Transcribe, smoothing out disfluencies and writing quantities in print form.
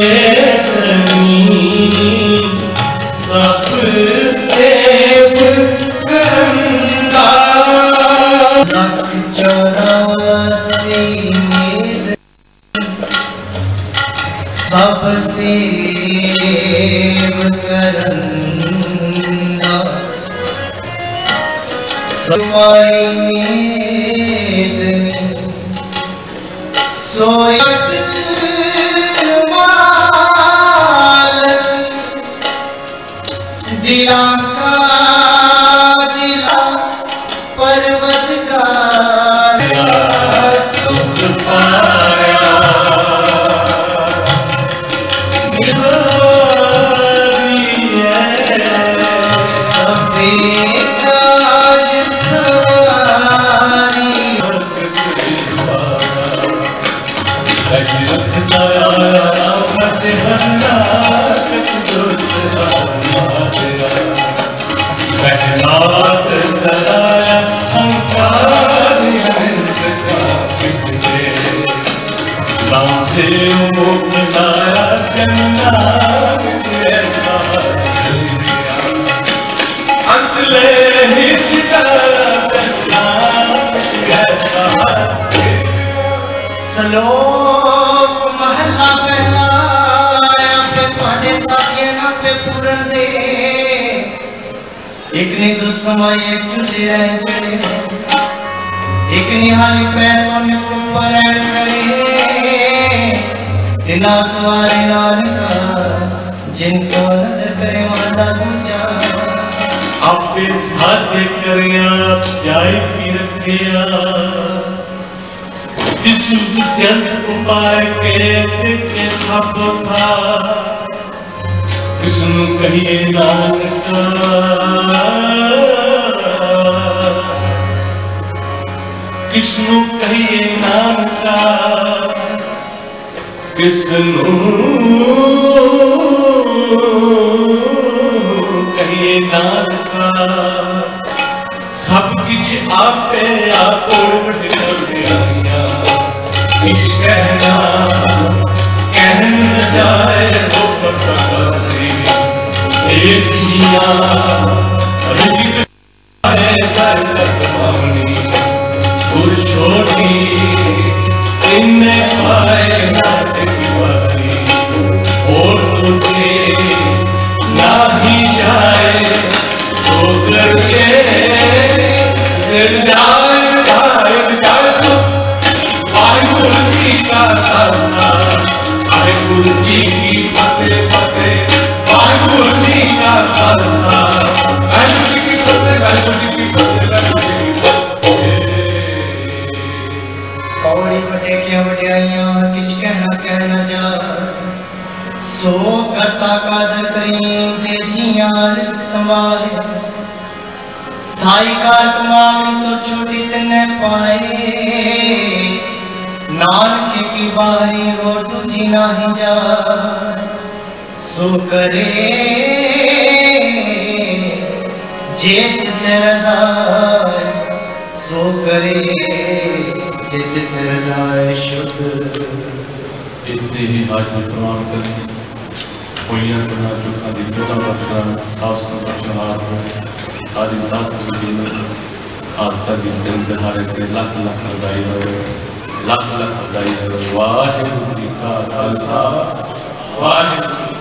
सब सेव करना समाई मेदनी सोयट दिला का दिला पर्वतगार सुख पाया सबे काज सवारी श्लोक महला पहला पे पाने साथिया ना पे पूरन दे एक ने तो समाई एक चुदे रह चढ़े एक निहाली पैसों ने ऊपर खड़े तिना सवारी नानका जिनको नजर करे माता दूजा आपके साथ करिया जाय पी रखिया जिस जन उपाय के थापो था कृष्ण कहिए नानका कृष्ण कहिए नानका कृष्ण कहिए नानका सब कुछ आपे आप किस कहना कहन न जाए सो पत्री जिया रुचिक है सरकत मानी छोटी इनने पाए नाटक वाली और तुझे ना ही जाए सो करके सिर वाहिगुरु जी की फतेह फतेह वाहिगुरु जी का खालसा वाहिगुरु जी की फतेह वाहिगुरु जी की फतेह वाहिगुरु जी की फतेह। पौड़ी बटे क्या बड़ियाइयां किच कहना जा सो करता कादर करीम दे जियां रिज़्क संभाले साई कार कमावी तो छोटी तने पाए नानक की बारी और तुझी नाही जा सो करे जेत से रजा सो करे जेत से रजा शुद्ध इतने ही हाजिर प्रमाण करें कोई बना जो का दिव्यता बख्शा सास बख्शा सारी सास आज सदी दिन दहाड़े के लाख लाख बधाई हो लाख लाख बधाई हो वाहिगुरु जी का खालसा वाहिगुरु